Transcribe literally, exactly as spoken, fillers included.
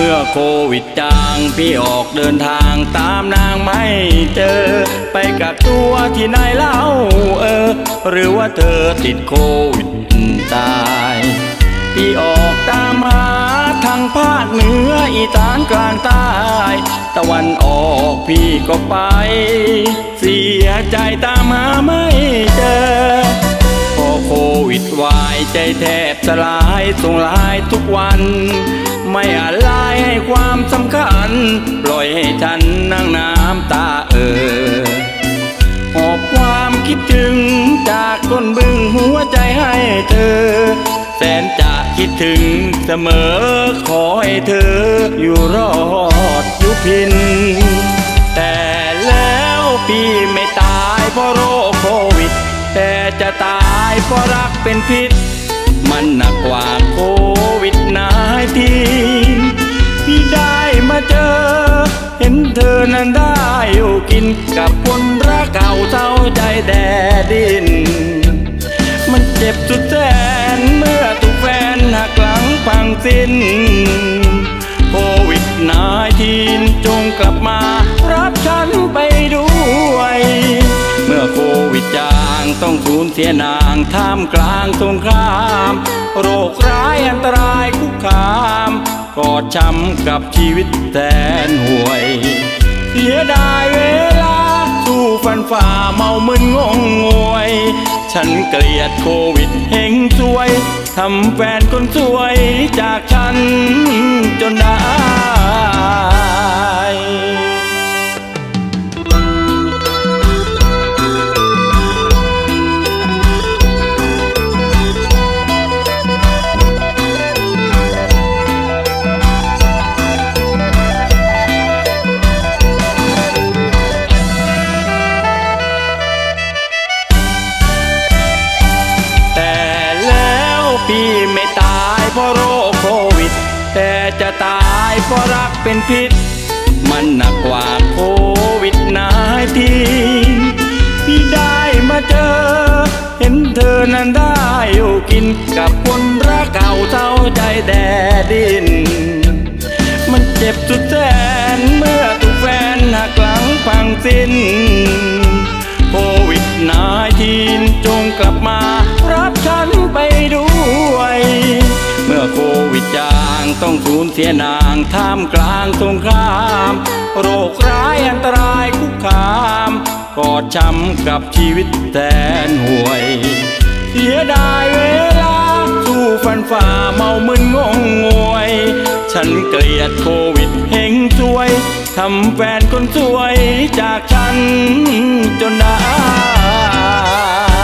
มื่อโควิดจางพี่ออกเดินทางตามนางไม่เจอไปกักตัวที่ไหนเล่าเออหรือว่าเธอติดโควิดตายพี่ออกตามหาทางภาคเหนืออีสานกลางใต้ตะวันออกพี่ก็ไปเสียใจตามหาไม่เจอพอโควิดวายใจแทบสลายส่งไลน์ทุกวันไม่อะไรให้ความสำคัญปล่อยให้ฉันนั่งน้ำตาเอ่อหอบความคิดถึงจากก้นบึ้งหัวใจให้เธอแสนจะคิดถึงเสมอขอให้เธออยู่รอดอยู่พินแต่แล้วพี่ไม่ตายเพราะโรคโควิดแต่จะตายเพราะรักเป็นพิษมันหนักกว่าโควิดนายทีพี่ได้มาเจอเห็นเธอนั้นได้อยู่กินกับคนรักเก่าเศร้าใจแดดินมันเจ็บสุดแสนเมื่อถูกแฟนหักหลังพังสิ้นโควิดนายทีนจงกลับมารับฉันไปด้วยเมื่อโควิดจางต้องสูญเสียนางท่ามกลางสงครามโรคร้ายอันตรายคุกคามกอดช้ำกับชีวิตแสนห่วยเสียดายเวลาสู้ฟันฝ่าเมามึนงงงวยฉันเกลียดโควิดเฮงซวยทำแฟนคนสวยจากฉันจนได้พี่ไม่ตายเพราะโรคโควิดแต่จะตายเพราะรักเป็นพิษมันหนักกว่าโควิดนายทีพี่ได้มาเจอเห็นเธอนั้นได้อยู่กินกับคนรักเก่าเศร้าใจแดดินมันเจ็บสุดแสนเมื่อถูกแฟนหักหลังพังสิ้นโควิดนายทีนจงกลับมารับฉันไปด้วยเมื่อโควิดจางต้องสูญเสียนางท่ามกลางสงครามโรคร้ายอันตรายคุกคามกอดช้ำกับชีวิตแสนห่วยเสียดายเวลาสู้ฟันฝ่าเมามึนงงงวยฉันเกลียดโควิดเฮงซวยทำแฟนคนสวยจากฉันจนได้